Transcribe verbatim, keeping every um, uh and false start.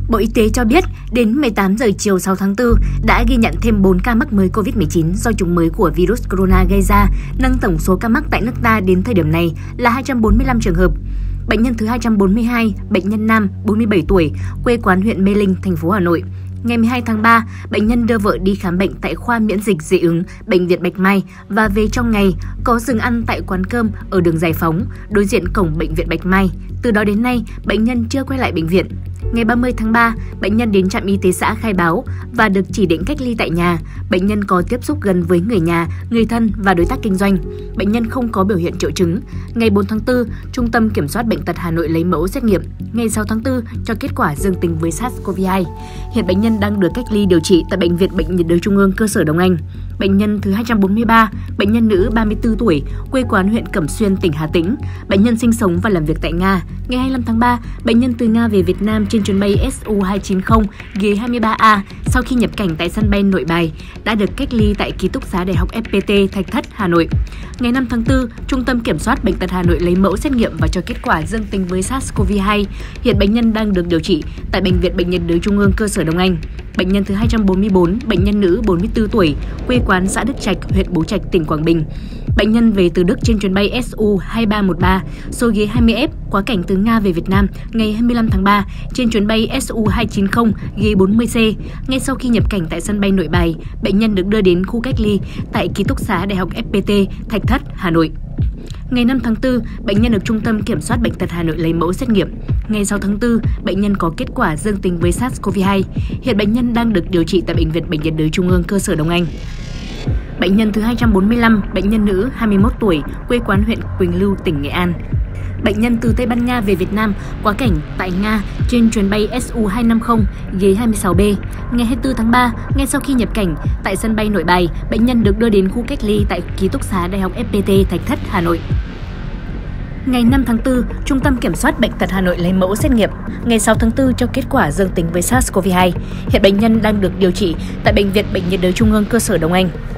Bộ Y tế cho biết, đến mười tám giờ chiều sáu tháng tư đã ghi nhận thêm bốn ca mắc mới covid mười chín do chủng mới của virus corona gây ra, nâng tổng số ca mắc tại nước ta đến thời điểm này là hai trăm bốn mươi lăm trường hợp. Bệnh nhân thứ hai trăm bốn mươi hai, bệnh nhân nam, bốn mươi bảy tuổi, quê quán huyện Mê Linh, thành phố Hà Nội. Ngày mười hai tháng ba, bệnh nhân đưa vợ đi khám bệnh tại khoa miễn dịch dị ứng Bệnh viện Bạch Mai và về trong ngày có dừng ăn tại quán cơm ở đường Giải Phóng, đối diện cổng Bệnh viện Bạch Mai. Từ đó đến nay, bệnh nhân chưa quay lại bệnh viện. Ngày ba mươi tháng ba, bệnh nhân đến trạm y tế xã khai báo và được chỉ định cách ly tại nhà. Bệnh nhân có tiếp xúc gần với người nhà, người thân và đối tác kinh doanh. Bệnh nhân không có biểu hiện triệu chứng. Ngày bốn tháng tư, Trung tâm Kiểm soát Bệnh tật Hà Nội lấy mẫu xét nghiệm. Ngày sáu tháng tư cho kết quả dương tính với SARS-xê o vê hai. Hiện bệnh nhân đang được cách ly điều trị tại Bệnh viện Bệnh nhiệt đới Trung ương cơ sở Đông Anh. Bệnh nhân thứ hai trăm bốn mươi ba, bệnh nhân nữ ba mươi tư tuổi, quê quán huyện Cẩm Xuyên, tỉnh Hà Tĩnh. Bệnh nhân sinh sống và làm việc tại Nga. Ngày hai mươi lăm tháng ba, bệnh nhân từ Nga về Việt Nam trên chuyến bay S U hai chín không ghế hai mươi ba A sau khi nhập cảnh tại sân bay Nội Bài đã được cách ly tại ký túc xá Đại học ép pê tê Thạch Thất, Hà Nội. Ngày năm tháng tư, Trung tâm Kiểm soát Bệnh tật Hà Nội lấy mẫu xét nghiệm và cho kết quả dương tính với SARS-xê o vê hai. Hiện bệnh nhân đang được điều trị tại Bệnh viện Bệnh nhiệt đới Trung ương cơ sở Đông Anh. Bệnh nhân thứ hai trăm bốn mươi bốn, bệnh nhân nữ bốn mươi tư tuổi, quê quán xã Đức Trạch, huyện Bố Trạch, tỉnh Quảng Bình. Bệnh nhân về từ Đức trên chuyến bay S U hai ba một ba, số ghế hai mươi F, quá cảnh từ Nga về Việt Nam ngày hai mươi lăm tháng ba trên chuyến bay S U hai chín không, ghế bốn mươi C. Ngay sau khi nhập cảnh tại sân bay Nội Bài, bệnh nhân được đưa đến khu cách ly tại ký túc xá Đại học ép pê tê Thạch Thất, Hà Nội. Ngày năm tháng tư, bệnh nhân được Trung tâm Kiểm soát Bệnh tật Hà Nội lấy mẫu xét nghiệm. Ngày sáu tháng tư, bệnh nhân có kết quả dương tính với SARS-xê o vê hai. Hiện bệnh nhân đang được điều trị tại Bệnh viện Bệnh nhiệt đới Trung ương cơ sở Đông Anh. Bệnh nhân thứ hai trăm bốn mươi lăm, bệnh nhân nữ hai mươi mốt tuổi, quê quán huyện Quỳnh Lưu, tỉnh Nghệ An. Bệnh nhân từ Tây Ban Nha về Việt Nam, quá cảnh tại Nga trên chuyến bay S U hai năm không, ghế hai mươi sáu B. Ngày hai mươi tư tháng ba, ngay sau khi nhập cảnh tại sân bay Nội Bài, bệnh nhân được đưa đến khu cách ly tại ký túc xá Đại học ép pê tê Thạch Thất, Hà Nội. Ngày năm tháng tư, Trung tâm Kiểm soát Bệnh tật Hà Nội lấy mẫu xét nghiệm. Ngày sáu tháng tư cho kết quả dương tính với SARS-xê o vê hai. Hiện bệnh nhân đang được điều trị tại Bệnh viện Bệnh nhiệt đới Trung ương cơ sở Đông Anh.